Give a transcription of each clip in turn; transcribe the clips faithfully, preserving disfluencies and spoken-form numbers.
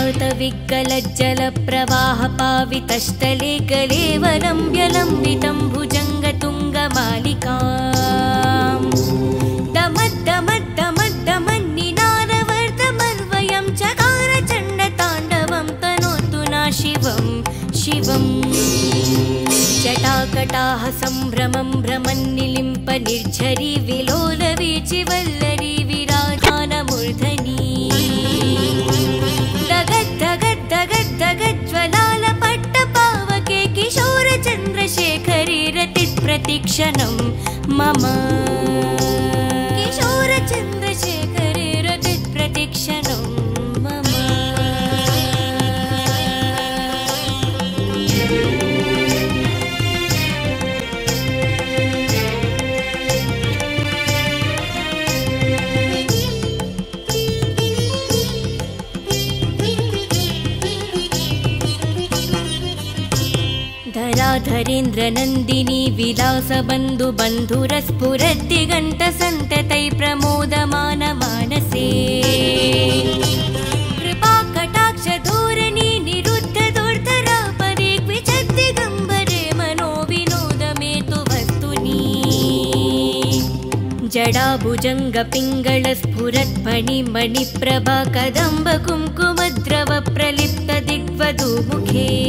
जटातविकलज्जलप्रवाहपावितस्थले कलेवरं व्यलम्बितं भुजङ्गतुङ्गमालिकाम् दमद्दमद्दमद्दमन्निनादवर्धमर्वयं चकारचण्डताण्डवं तनोतु ना शिवं शिवम् जटाकटाः सम्भ्रमं भ्रमन्निलिम्प निर्झरी विलोलवीचिवल्लरी विराजानमूर्धनी दगद्दगद्दगद्दगज्ज्वलालपट्टपावके किशोरचन्द्रशेखरी रतिप्रतिक्षणं मम किशोरचन्द्रशेखरी रतिप्रतिक्षणं मम। धराधरेन्द्रनन्दिनी विलासबन्धु बन्धुरस्फुरद्दिगन्तसन्ततै प्रमोदमानमानसे कृपाकटाक्षधोरणी निरुद्धदुर्धरापदे क्विचद्दिगम्बरे मनोविनोदमेतु वस्तुनि जडाभुजङ्गपिङ्गलस्फुरत्फणिमणिप्रभा कदम्बकुङ्कुमद्रवप्रलिप्तदिग्वधूमुखे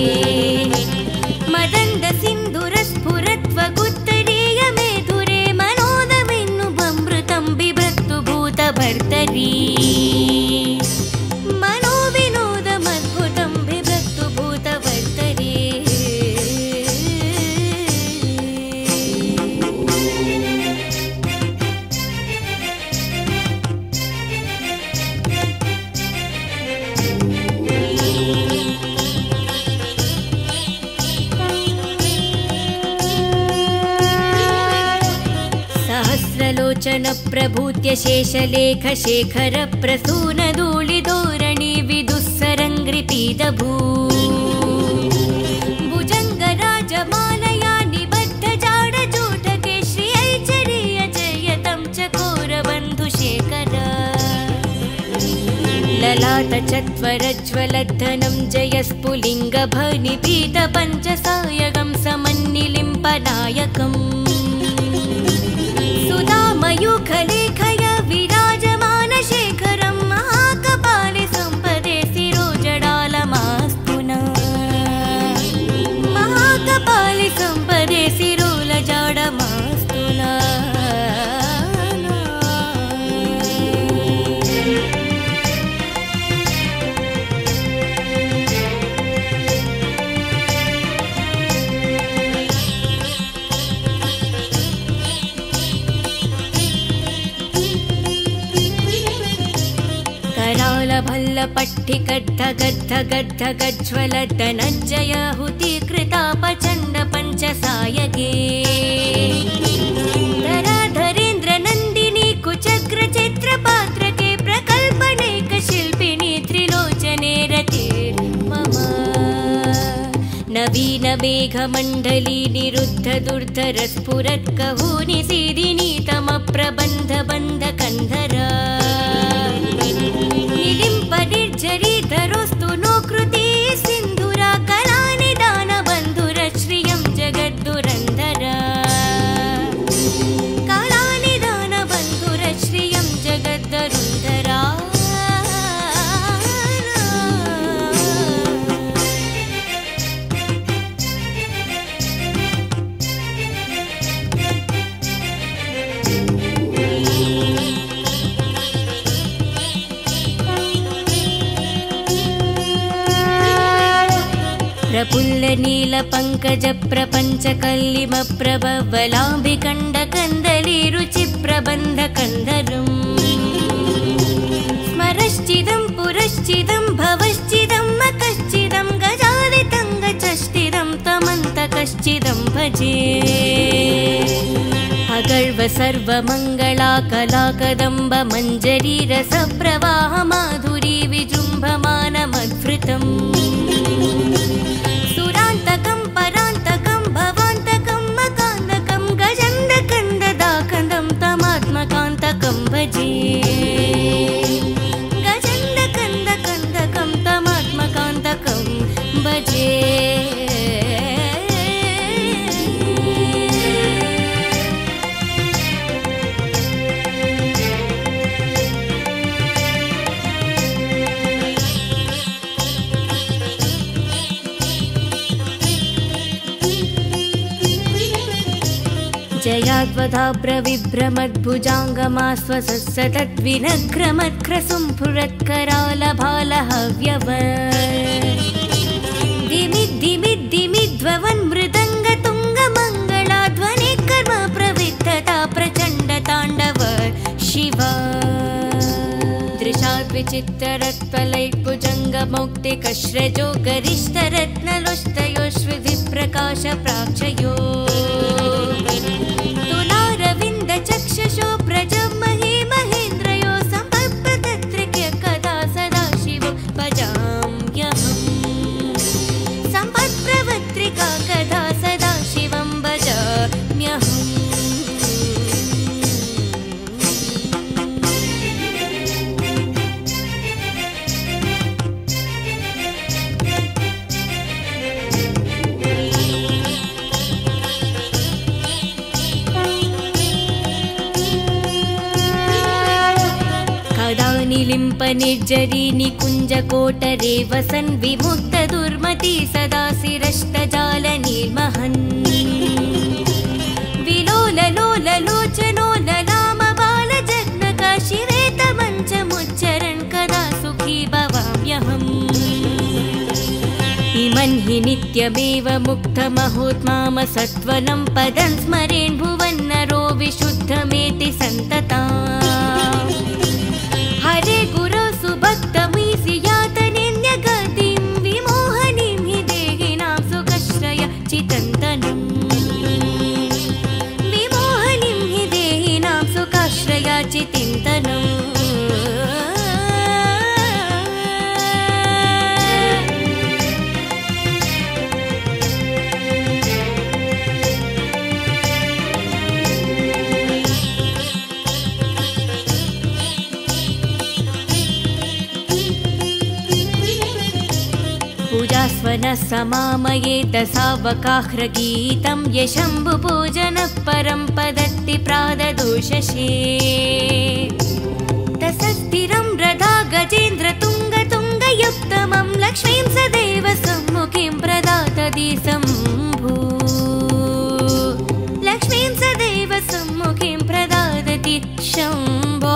मदन्दसिन्धुरस्फुरत्वगुत्तरीयमेधुरे मनोदमिन्नुभमृतं बिभर्तु भूतभर्तरी मनोविनोदमद्भुतं बिभर्तु भूतभर्तरी। सहस्रलोचन प्रभूत्य शेषलेख शेखर प्रसून धूलिधोरणी विदुस्सरङ्घ्रिपीदभू भुजङ्गराजमालया निबद्ध जाडजोटके श्रियैचरीय जयतं चकोरबन्धुशेखर ललाटचत्वरज्वलद्धनं जयस्फुलिङ्गभनिपीतपञ्चसायकं समन्निलिम्पनायकम् सुधामयूखलेखय विराजमानशेखरं महाकपाले सम्पदे शिरोजडालमास्तु न महाकपाले सम्पदे शिरोलजाडमास्तु न। भल्लपट्टिकद्धगद्धगद्धगज्ज्वलधनञ्जयाहुतीकृतापचण्डपञ्चसायके धराधरेन्द्रनन्दिनी कुचक्रचित्रपात्रके प्रकल्पनेकशिल्पिनी त्रिलोचने रतिर्मम नवीनमेघमण्डली निरुद्धदुर्धरस्फुरत्कहूनि सीदिनीतमप्रबन्धबन्धकन्धरा निलिम्पनिर्झरीधरोस्तु नो कृती सिन्धुरा कलानिदानबन्धुरश्रियं जगद्दुरन्धरा कलानिदानबन्धुरश्रियं जगद्दुरन्धरा। प्रफुल्लनीलपङ्कजप्रपञ्चकल्लिमप्रभवलाम्बिकण्डकन्दलीरुचिप्रबन्धकन्धरम् स्मरश्चिदं पुरश्चिदं भवश्चिदं मकश्चिदं गजादितं गचश्चिदं तमन्तकश्चिदं भजे अगर्व सर्वमङ्गला कलाकदम्ब मञ्जरी रसप्रवाह माधुरी विजृम्भमानमद्भृतम् सुरान्तकं परान्तकं भवान्तकं मकान्तकं गजन्दकन्ददाकन्दं तमात्मकान्तकं भजे गजन्दकन्दकन्दकं तम जयाद्वधाब्रविभ्रमद्भुजाङ्गमास्वसत्सतद्विनग्रमत्क्रसुम्फुरत्करालभालहव्यव दिमिद्दिमिद्दिमिध्ववन् मृदङ्गतुङ्गमङ्गलाध्वनि कर्म प्रविद्धता प्रचण्डताण्डव शिवा दृशाद्विचित्ररत्पलैर्भुजङ्गमौक्तिकश्रजो गरिष्ठरत्नलोष्टयोश्विधिप्रकाशप्राक्षयो तुलारविन्दचक्षुषो प्रजमहे महेन्द्रयो सम्पत्प्रतत्रिक्य कदा सदा शिवं भजाम्यहम् सम्पत्प्रवत्रिका कदा सदा शिवं भजाम्यहम् निलिम्प निर्जरी निकुञ्जकोटरे वसन् विमुक्त दुर्मति सदा शिरष्टजाल निर्महन् विलोललोल लोचनो ललाम बाल जग्नक शिवेतमञ्चमुच्चरन् कदा सुखी भवाम्यहम् इमन् हि नित्यमेव मुक्तमहोत्माम सत्वनं पदं स्मरेन् भुवन्नरो विशुद्धमेति सन्तता हरे गुरो सुभक्तमीसि यातनिन्यगतिं विमोहनीं हि देहिनां सुखश्रय चितन्तनम् विमोहनीं हि देहिनां सुखाश्रय चितिन्तनम् पूजास्वनः समामयेत सावकाह्रगीतं यशम्भुपूजनः परं पदत्ति प्राददोषशे तसस्थिरं रथा गजेन्द्र तुङ्गतुङ्गयुक्तमं लक्ष्मीं सदैव सम्मुखीं प्रदातति शम्भु लक्ष्मीं सदैव सम्मुखीं प्रदातति शम्भो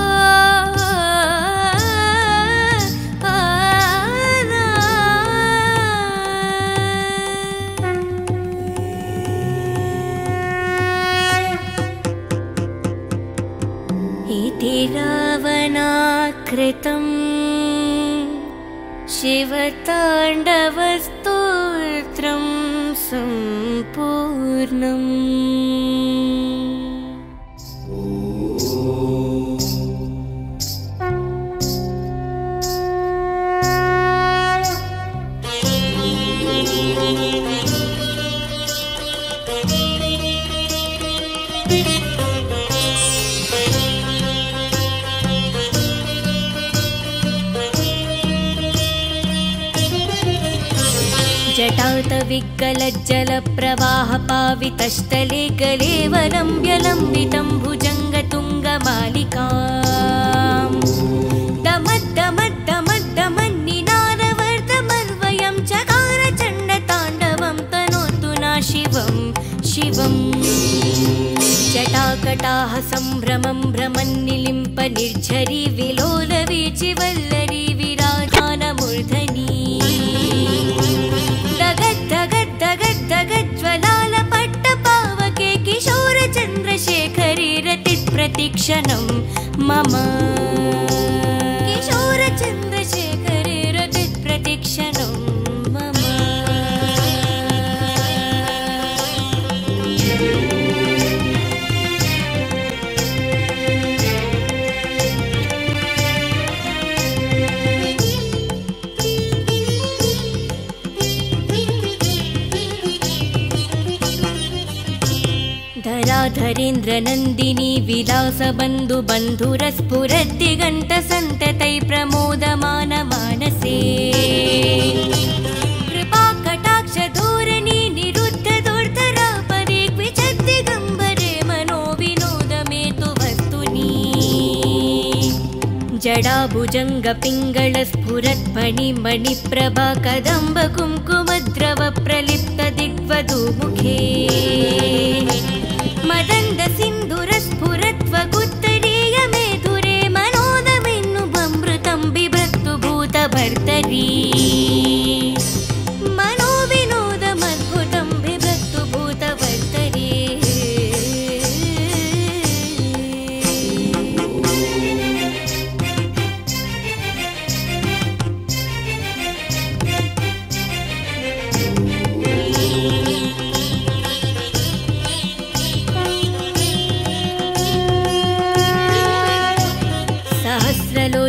रावणाकृतं शिवताण्डवस्तोत्रं सम्पूर्णम् जटातविकलज्जलप्रवाहपावितस्थले कलेवरम्ब्यलम्बितं भुजङ्गतुङ्गमालिकां दमद्दमद्दमद्दमन्निनादवर्धमन्वयं चकारचण्डताण्डवं तनोतु न शिवं शिवम् जटाकटाः सम्भ्रमं भ्रमन्निलिम्प निर्झरी विलोलवीचिवल्लरी विराधानमूर्धनी दगद्दगद्दगद्दगज्ज्वलालपट्टपावके किशोरचन्द्रशेखरी रतिप्रतिक्षणं मम किशोरचन्द्रशेखरी रतिप्रतिक्षणं मम धराधरेन्द्रनन्दिनी विलासबन्धु बन्धुरस्फुरद्दिगन्तसन्ततै प्रमोदमान मानसे कृपाकटाक्षधोरणी निरुद्ध दुर्धरापरे क्विचद्दिगम्बरे मनो विनोदमेतु वस्तुनि जडाभुजङ्गपिङ्गळस्फुरत्फणिमणिप्रभा कदम्ब कुङ्कुमद्रव प्रलिप्त दिग्वधूमुखे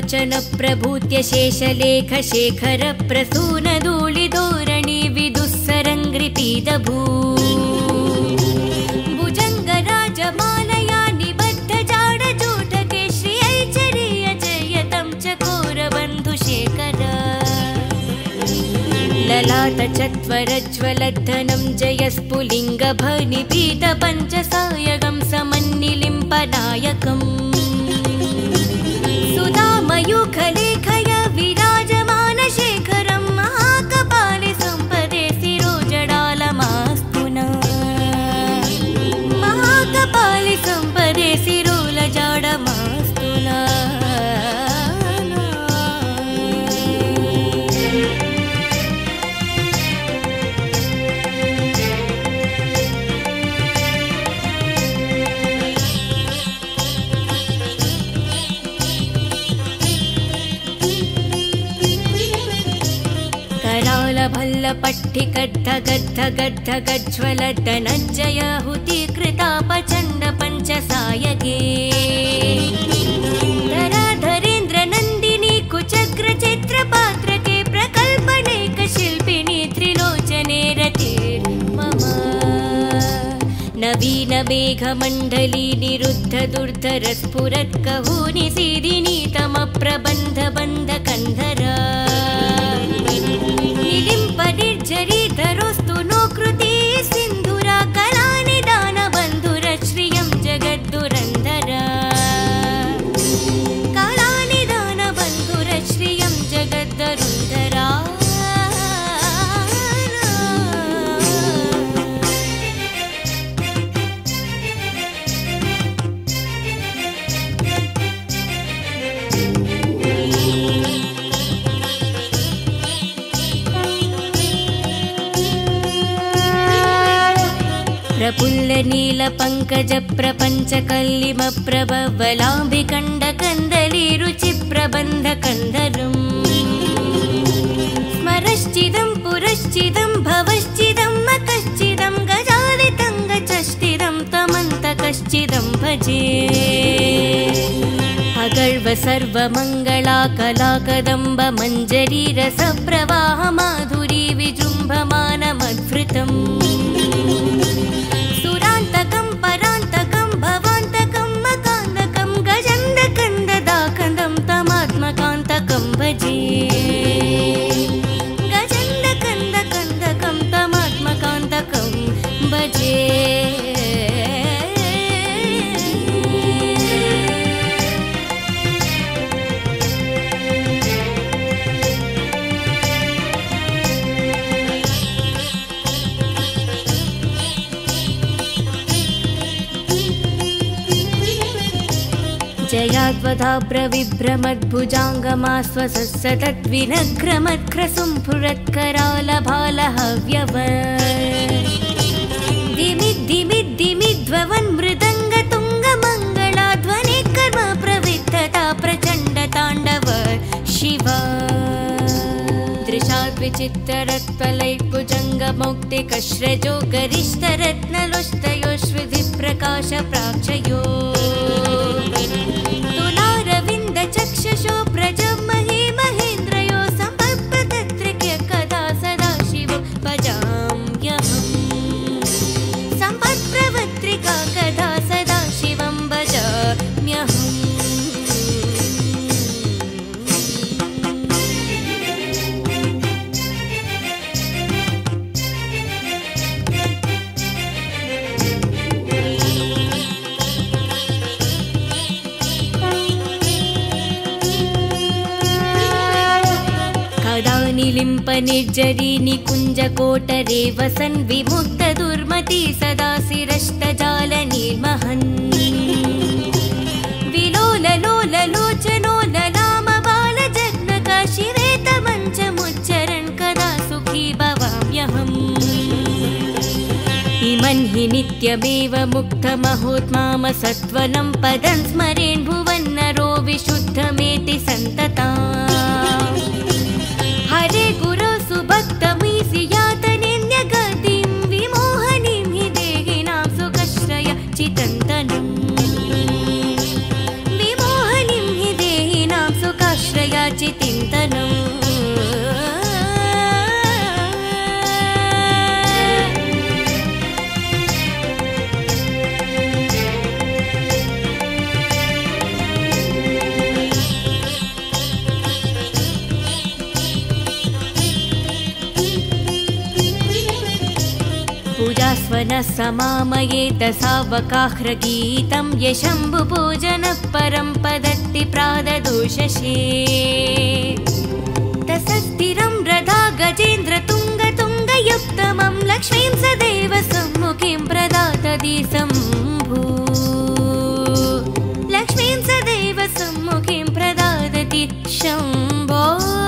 लोचन प्रभूत्य शेषलेख शेखर प्रसून धूलिधोರಣಿ विदुस्सरङ्गृपीदभू भुजङ्ग राजमालया निबद्ध जाडजूटके श्री ऐचर्य जयतं चकोरबन्धुशेखर ललाट चत्वरज्वलद्धनं जयस्फुलिङ्गभनिपीत पञ्चसायकं समन्निलिम्पनायकम् सुधामयूखलेखय विराजमान शेखरं महाकपालि सम्पदे शिरोजडालमास्तुना महाकपालि सम्पदे शिरोलजाडमास्तुना भल्ल पट्टि गद्ध गद्ध गद्ध गज्ज्वल धनञ्जय हुति कृता प्रचण्ड पञ्चसायके धराधरेन्द्र नन्दिनी कुचग्र चित्र पात्रके प्रकल्पनेक शिल्पिनी त्रिलोचने रतिर्मम नवीन मेघमण्डली निरुद्ध दुर्धर स्फुरत् कहूनि सीदिनी तम प्रबन्ध बन्ध कन्धरा निर्जरीधरोस्तु नो कृति सिन्धुरा कलानिदान बन्धुर श्रियं जगद्दुरन्धर कलानिदान बन्धुर श्रियं जगद्दुरन्धरा प्रफुल्ल नील पंकज प्रपंच कल्लिम प्रभवलांबि कंड कंदली रुचि प्रबंध कंदरम स्मरश्चिदं पुरश्चिदं भवश्चिदं मकश्चिदं गजालितं गचश्चिदं तमन्तकश्चिदं भजे अगर्व सर्व मंगला कला कदंब मंजरी रस प्रवाह माधुरी विजृंभमान मद्भृतम् सुरांतकं परांतकं भवांतकं मकांतकं गजन्दकन्ददाकन्दं तमात्मकांतकं भजे गजन्दकन्दकन्दकं तमात्मकांतकं भजे जयाद्वधाब्रविभ्रमद्भुजाङ्गमास्वसत्सतद्विनग्रमत्क्रसुम्फुरत्करालभालहव्यव दिमिद्दिमिद्दिमिद्ववन् मृदङ्गतुङ्गमङ्गलाध्वनि कर्म प्रविद्धता प्रचण्डताण्डव शिव दृशाद्विचित्तरत्वलैर्भुजङ्गमौक्तिकश्रजो गरिष्ठरत्नलोष्टयोश्विधिप्रकाश प्राक्षयो तुलारविन्द चक्षुषो प्रजमहि महेन्द्रयो सम्पत्प्रतत्रिक्य कदा सदा शिवो भजाम्यहम् सम्पत्प्रवत्रिका कदा सदा शिवं भजाम्यहम् निलिम्प निर्जरी निकुञ्जकोटरे वसन् विमुक्त दुर्मति सदा शिरष्टजाल निर्महन् विलोल लोल लोचनो ललाम बाल जग्नका शिवेत मञ्चमुच्चरन् कदा सुखी भवाम्यहम् इमन् हि नित्यमेव मुक्तमहोत्माम सत्वनं पदं स्मरेन् भुवन्नरो विशुद्धमेति सन्तता हरे गुरो सुभक्तमीसि यातनिन्यगतिं विमोहनीं हि देहिनां सुखश्रय चितन्तनं विमोहनीं हि देहिनां सुखश्रय श्रवणः समामयेत सावकाह्रगीतं यशम्भुपूजनः परं पदत्ति प्राददोषशे तसस्थिरं रथा गजेन्द्र तुङ्ग तुङ्गयुक्तमं लक्ष्मीं सदैव सम्मुखीं प्रदातति शम्भु लक्ष्मीं सदैव सम्मुखीं प्रदातति शम्भो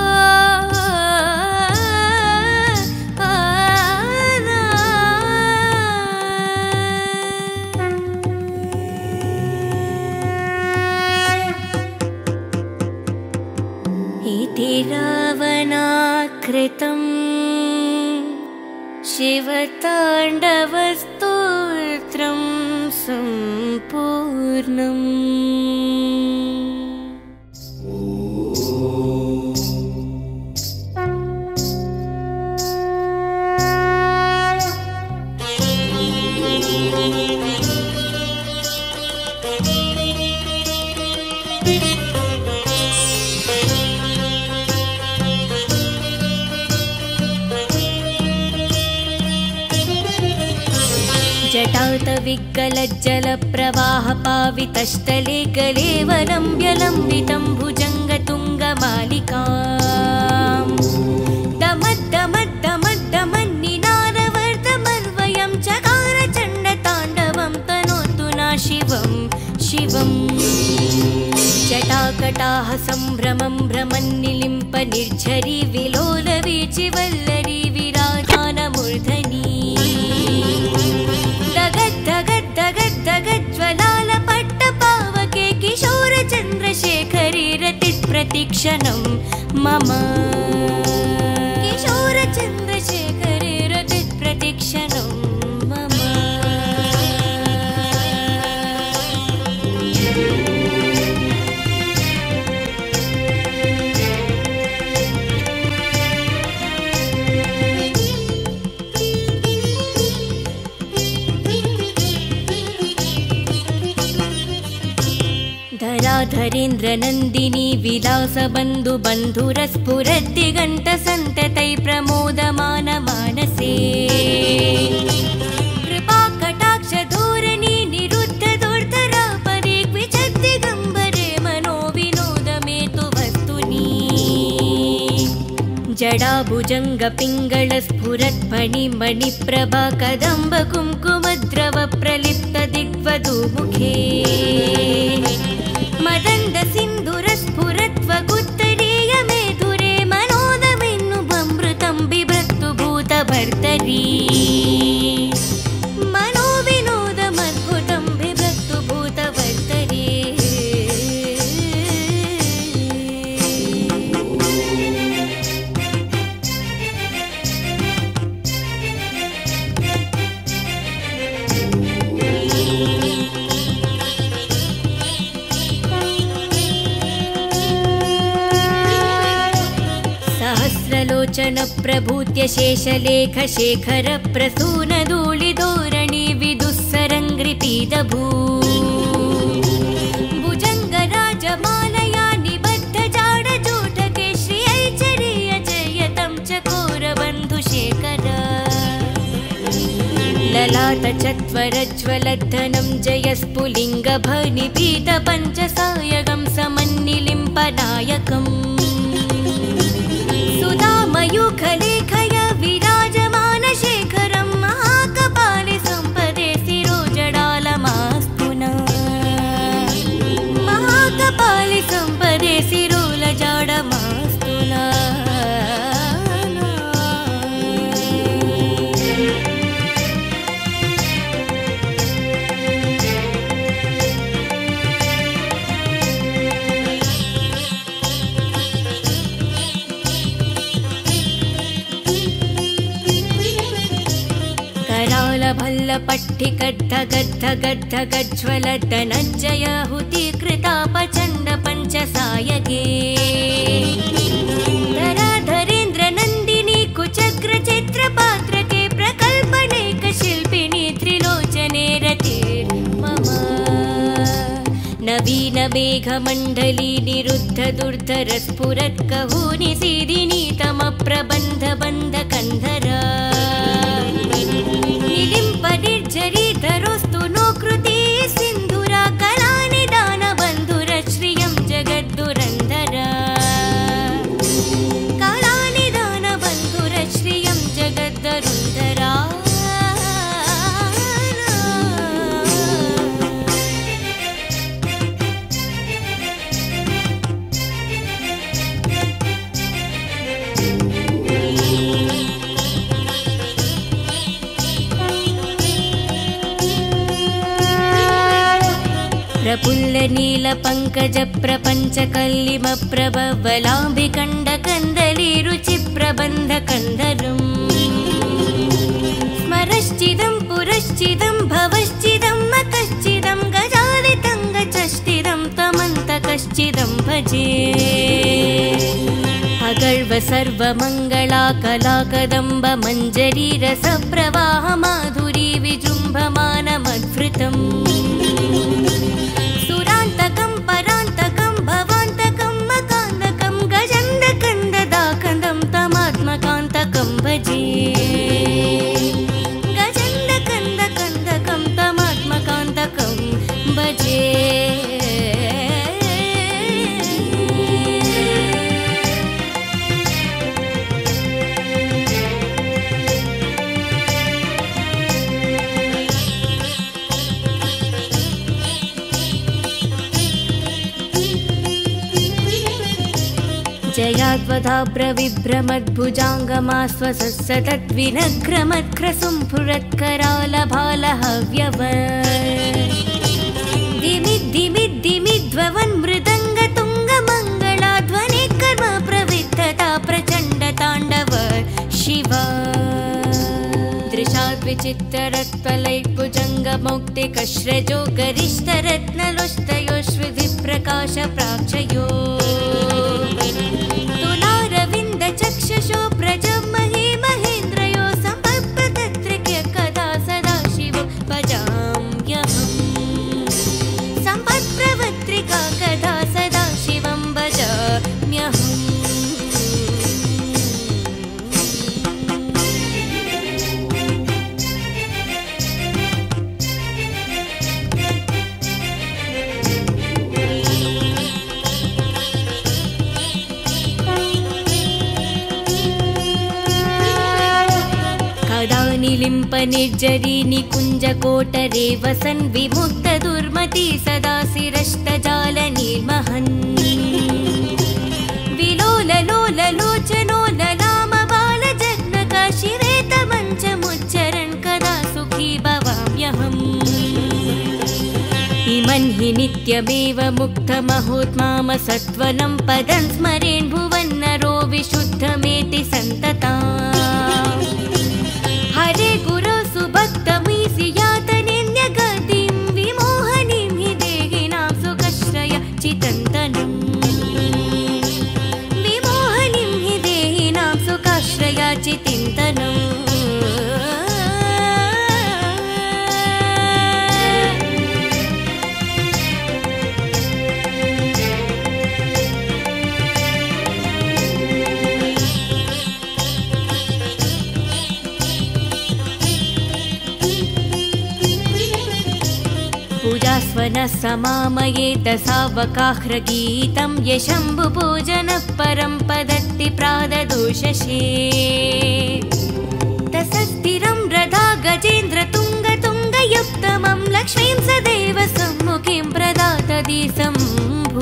रावणाकृतं शिवताण्डवस्तोत्रं सम्पूर्णम्। जटातविकलज्जलप्रवाहपावितस्थले कलेवलम्ब्यलम्बितं भुजङ्गतुङ्गमालिकाम् दमद्दमद्दमद्दमन्निनादवर्धमन्वयं चकारचण्डताण्डवं तनोतु नः शिवं शिवम् जटाकटाः सम्भ्रमं भ्रमन्निलिम्प निर्झरी विलोलवीचिवल्लरी विराजानमूर्धनी दगद्दगद्दगद्दगज्ज्वलालपट्टपावके किशोरचन्द्रशेखरी रतिप्रतिक्षणं मम किशोरचन्द्रशेखरी रतिप्रतिक्षणं मम। धराधरेन्द्रनन्दिनी विलासबन्धु बन्धुरस्फुरद्दिगन्तसन्ततै प्रमोदमानमानसे कृपाकटाक्षधोरणी निरुद्धदुर्धरापरे क्विचद्दिगम्बरे मनोविनोदमेतु वस्तुनि जडाभुजङ्गपिङ्गलस्फुरत्फणिमणिप्रभा कदम्ब कुङ्कुमद्रव प्रलिप्त दिग्वधूमुखे मदन्द सिन्धुरस्फुरत्वगुत्तरीय मेधुरे मनोदमिन्नुभमृतं बिभ्रतु भूतभर्तरी मनोविनोदमद्भुतं बिभ्रतु भूतभर्तरी। सहस्रलोचन प्रभूत्य शेषलेख शेखर प्रसून धूलिधोरणी विदुस्सरङ्घ्रिपीतभू भुजङ्गराजमालया निबद्ध जाडजूटके श्रियैचरीय जयतं चकोरबन्धुशेखर ललाटचत्वरज्वलद्धनं जयस्फुलिङ्गभनिपीतपञ्चसायकं समन्निलिम्पनायकम् सुधामयूखलेखय विराजमानशेखरं महाकपाले सम्पदे शिरोजडालमास्तु नः महाकपाले सम्पदे शिरोलजाडमास्तु नः। भल्लपट्टिकद्धगद्धगद्धगज्ज्वलद्धनज्जयाहुतीकृतापचण्डपञ्चसायके धराधरेन्द्रनन्दिनी कुचग्रचित्रपात्रके प्रकल्पनेकशिल्पिनी त्रिलोचने रतिर्मम नवीनमेघमण्डली निरुद्धदुर्धरस्फुरत्कहूनि सीदिनी तमप्रबन्धबन्धकन्धरा निलिम्पने धरीधरोस्तु नो कृति सिन्धुरा कलानिदान बन्धुर श्रियं जगद्दुरन्धर कलानिदान बन्धुर श्रियं जगद्दुरन्धरा प्रफुल्ल नील पंकज प्रपंच कल्लिम प्रभवलाम्बिकण्ड कन्दली रुचि प्रबन्ध कन्दरुम् स्मरश्चिदं पुरश्चिदं भवश्चिदं मकश्चिदं गजालितं गचश्चिदं तमन्तकश्चिदं भजे अगर्व सर्वमङ्गला कला कदम्ब मञ्जरी रसप्रवाह माधुरी विजृम्भमानमद्भृतम् सुरान्तकं परान्तकं भवान्तकं मकान्तकं गजन्दकन्ददाकन्दं तमात्मकान्तकं भजे गजन्दकन्दकन्दकं तमात्मकान्तकं भजे जयाद्वधाप्रविभ्रमद्भुजाङ्गमास्वसत्सदद्विनघ्रमत्क्रसुम्फुरत्करालभालहव्यव दिमिद्दिमिद्दिमिद्ववन् मृदङ्गतुङ्गमङ्गलाध्वनि कर्म प्रविद्धता प्रचण्डताण्डव शिव दृशाद्विचित्तरत्वलैर्भुजङ्गमौक्तिकश्रजो गरिष्ठरत्नलोष्टयोश्विधिप्रकाश प्राक्षयो तुलारविन्द चक्षुषो प्रजमहि महेन्द्रयो सम्पत्प्रतत्रिक्य कदा सदा शिवो भजाम्यहम् सम्पत्प्रवत्रिका कदा सदा शिवं भजाम्यहम् निलिम्प निर्जरी निकुञ्जकोटरे वसन् विमुक्त दुर्मति सदा शिरष्टजाल निर्महन् विलोल लोल लोचनो ललाम बाल जग्नका शिवेतमञ्चमुच्चरन् कदा सुखी भवाम्यहम् इमन् हि नित्यमेव मुक्तमहोत्माम सत्वनं पदं स्मरेन् भुवन्नरो विशुद्धमेति सन्तता हरे गुरो सुभक्तमीसि यातनिन्यगतिं विमोहनीं हि देहिनां सुखश्रय चितन्तनं विमोहनीं हि देहिनां सुखाश्रय चितिन्तनम् पूजास्वनः समामयेत सावकाह्रगीतं यशम्भुपूजनः परं पदत्ति प्राददोषशे तसस्थिरं रथा गजेन्द्र तुङ्ग तुङ्गयुक्तमं लक्ष्मीं सदैव सम्मुखीं प्रदातति शम्भु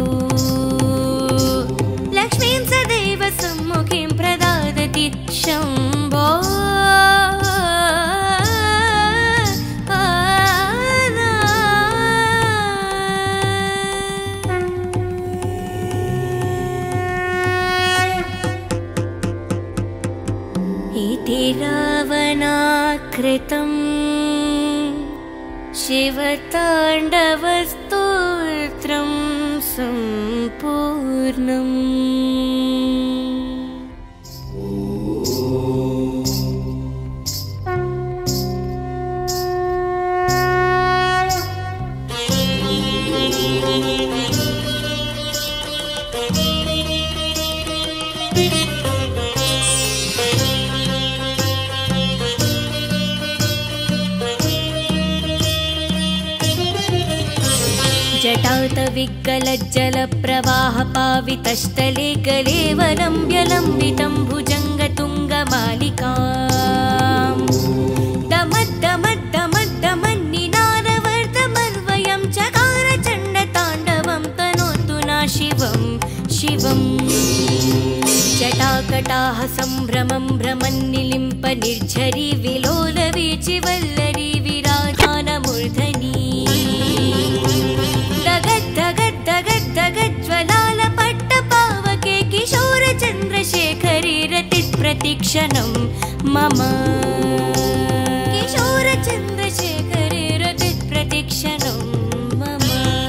लक्ष्मीं सदैव सम्मुखीं प्रदातति शम्भो रावणाकृतं शिवताण्डवस्तोत्रं सम्पूर्णम् जटातविकलज्जलप्रवाहपावितस्थले कलेवलम्ब्यलम्बितं भुजङ्गतुङ्गमालिकाम् दमद्दमद्दमद्दमन्निनादवर्धमर्वयं चकारचण्डताण्डवं तनोतु नः शिवं शिवम् जटाकटाः सम्भ्रमं भ्रमन्निलिम्प निर्झरी विलोलवीचिवल्लरी विराजानमूर्धनी दगद्दगद्दगद्दगज्ज्वलालपट्टपावके किशोरचन्द्रशेखरी रतिप्रतिक्षणं मम किशोरचन्द्रशेखरी रतिप्रतिक्षणं मम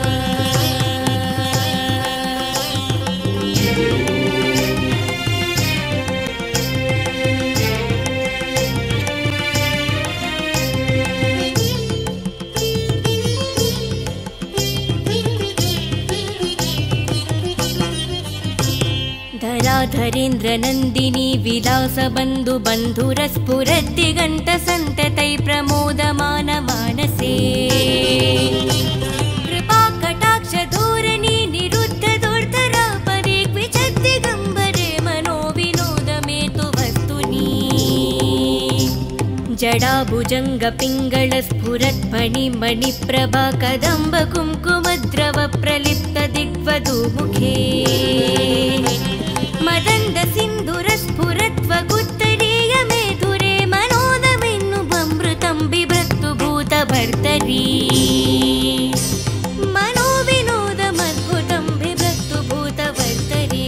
धराधरेन्द्रनन्दिनी विलासबन्धु बन्धुरस्फुरद्दिगन्तसन्ततै प्रमोदमानमानसे कृपाकटाक्षधोरणी निरुद्धदुर्धरापरे क्विचद्दिगम्बरे मनोविनोदमेतु वस्तुनि जडाभुजङ्गपिङ्गलस्फुरत्फणिमणिप्रभा कदम्ब कुङ्कुमद्रव प्रलिप्त दिग्वधूमुखे मदन्द सिन्धुरस्फुरत्वगुत्तरीय मेधुरे मनोदमिन्नुभमृतं बिभ्रतु भूतभर्तरी मनोविनोदमद्भुतं बिभ्रतु भूतभर्तरी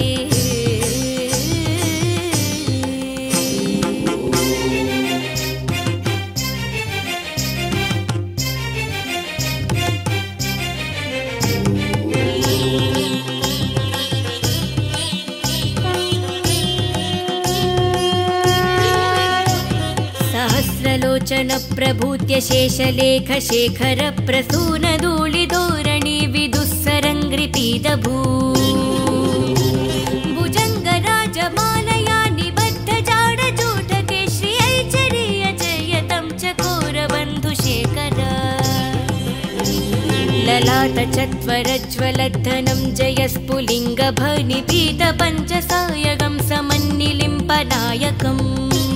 सहस्रलोचन प्रभूत्य शेषलेख शेखर प्रसून धूलिधोरणी विदुस्सरङ्घ्रिपीदभू भुजङ्गराजमालया निबद्ध जाडजूटके श्रियैचरीय जयतं चकोरबन्धुशेखर ललाटचत्वरज्वलद्धनं जयस्फुलिङ्गभनिपीतपञ्चसायकं समन्निलिम्पनायकम्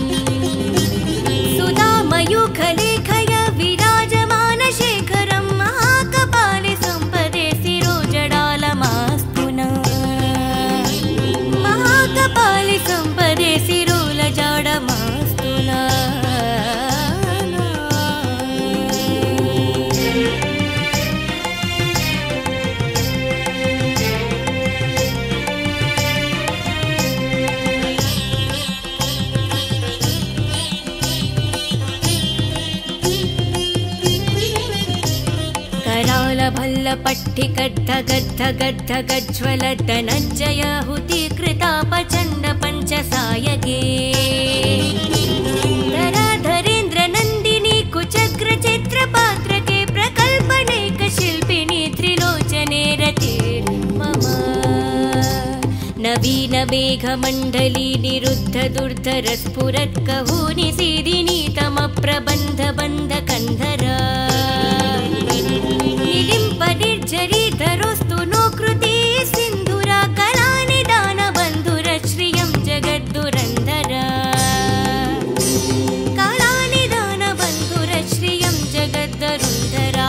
सुधामयूखलेखय विराजमानशेखरं महाकपाले सम्पदे शिरोजडालमास्तु नः महाकपाले सम्पदे शिरोलजाडमास्तु नः भल्लपट्टिकद्धगद्धगद्धगज्ज्वलधनज्जयाहुतिकृतापचण्ड पञ्चसायके धराधरेन्द्रनन्दिनी कुचग्रचित्रपात्रके प्रकल्पनेकशिल्पिनी त्रिलोचने रतिर्मम नवीनमेघमण्डली निरुद्धदुर्धरस्फुरत्कहूनि सीदिनी तमप्रबन्धबन्धकन्धरा निलिम्पनिर्झरीधरोस्तु नो कृती सिन्धुरा कलानिदानबन्धुर श्रियं जगद्दुरन्धरा कलानिदानबन्धुर श्रियं जगद्दुरन्धरा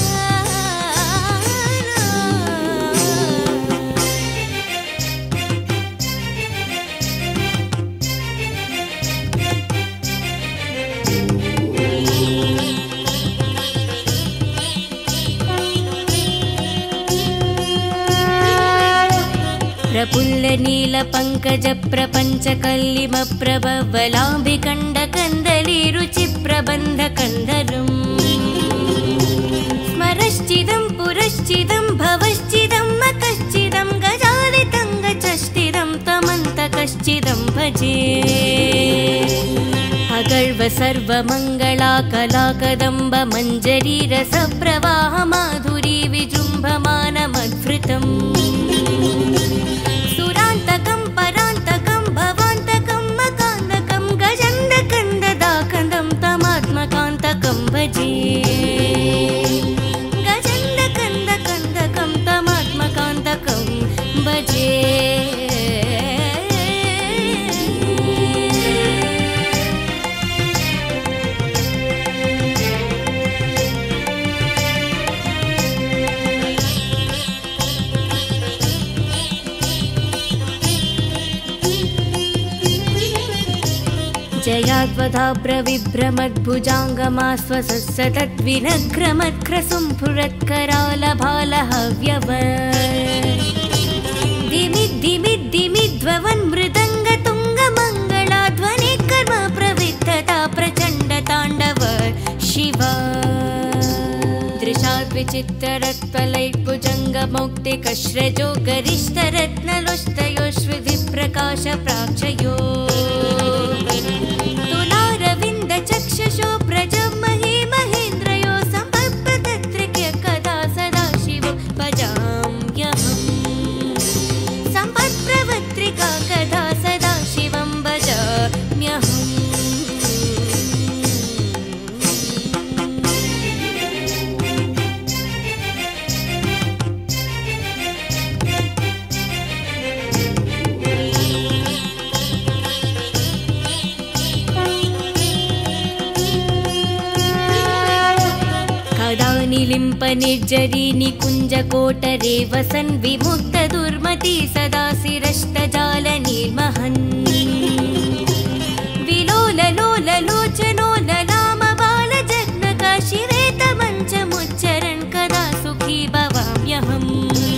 प्रफुल्लनीलपङ्कजप्रपञ्चकल्लिमप्रभवलाम्बिकण्डकन्दलीरुचिप्रबन्धकन्धरम् स्मरश्चिदं पुरश्चिदं भवश्चिदं मकश्चिदं गजालितङ्गचष्टिदं तमन्तकश्चिदं भजे अगर्व सर्वमङ्गला कलाकदम्ब मञ्जरी रसप्रवाह माधुरी विजृम्भमानमद्भृतम् सुरान्तकं परान्तकं भवान्तकं मकान्तकं गजन्दकन्ददाकन्दं तमात्मकान्तकं भजे गजन्दकन्दकन्दकं दिमिद्दिमिद्दिमिध्ववन् मृदङ्गतुङ्गमङ्गलाध्वनिकर्म प्रविद्धता प्रचण्डताण्डव शिवा दृशाद्विचित्तरत्पलैर्भुजङ्गमौक्तिकश्रजो गरिष्ठरत्नलोष्टयोश्विधिप्रकाशप्राक्षयो तुलारविन्दचक्षुषो प्रजमहे महेन्द्रयो सम्पत्प्रतत्रिक्य कदा सदा शिवो भजाम्यहम् सम्पत्प्रवत्रिका कदा सदा शिवं भजाम्यहम् निलिम्प निर्जरी निकुञ्जकोटरे वसन् विमुक्तदुर्मती सदा शिरष्टजाल निर्महन् विलोललोललोचनो ललामबालजग्नकाशिवेतमञ्चमुच्चरन् कदा सुखी भवाम्यहम्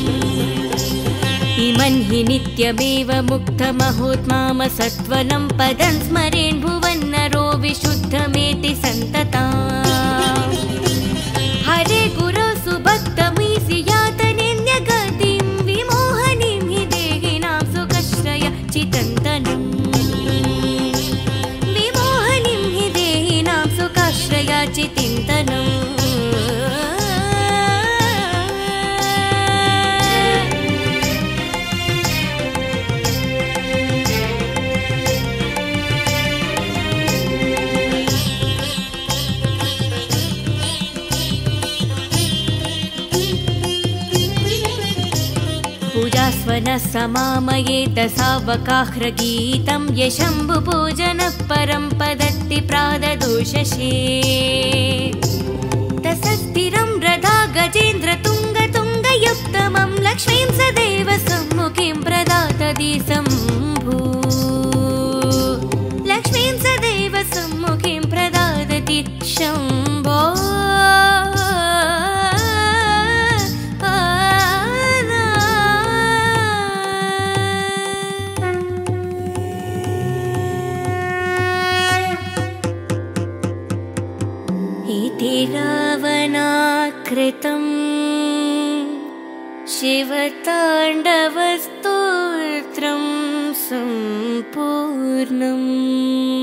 इमन् हि नित्यमेव मुक्तमहोत्माम सत्वनं पदं स्मरेन् भुवन्नरो विशुद्धमेति सन्तता हरे गुरो सुभक्तमीसि यातनिन्यगतिं विमोहनीं हि देहिनां सुखश्रय चितन्तनं विमोहनीं हि देहिनां सुखाश्रय चितिन्तनम् पूजास्वनः समामयेत सावकाह्रगीतं यशम्भुपूजनः परं पदत्ति प्राददोषशे तसस्थिरं रथा गजेन्द्र तुङ्गतुङ्गयुक्तमं लक्ष्मीं सदैव सम्मुखीं प्रदातति शम्भू लक्ष्मीं सदैव सम्मुखीं प्रदादति शम्भो रावणाकृतं शिवताण्डवस्तोत्रं सम्पूर्णम्।